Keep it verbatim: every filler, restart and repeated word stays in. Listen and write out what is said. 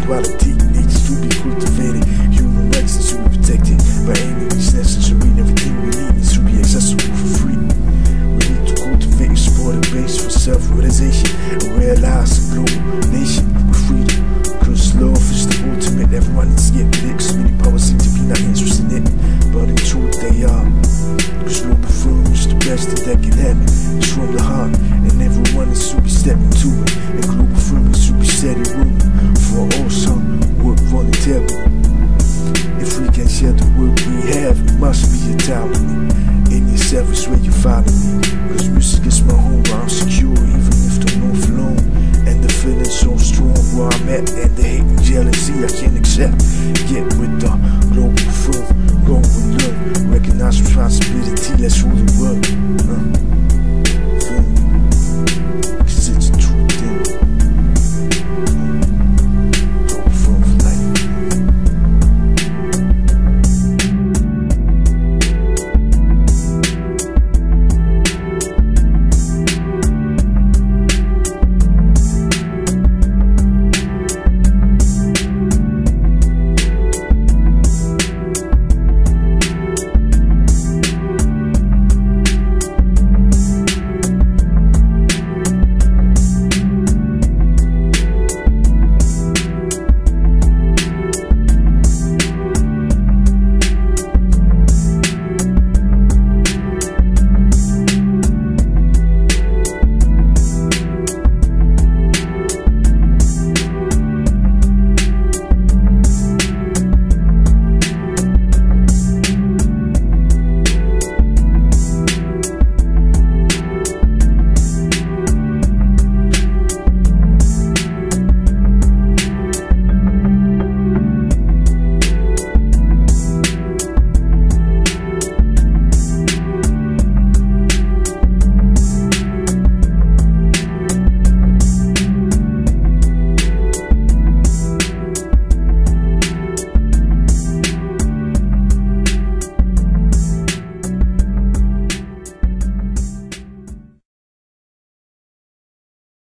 spirituality needs to be cultivated. Human rights needs to be protected by any means necessary. Everything we need needs to be accessible for free. We need to cultivate a supportive base for self-realization and realize a global nation with freedom. Cause love is the ultimate. Everyone needs to get with it, cause many powers seem to be not interested in it, but in truth they are. Cause global firm is the best that that can happen. It's from the heart, and everyone needs to be stepping to it. And global firm needs to be steady ruling for all some work voluntarily. If we can share the work we have, it must be a talent. In yourself is where you find me. Cause music is my home where I'm secure, even if the north alone. And the feeling so strong where I'm at, and the hate and jealousy I can't accept. Get with the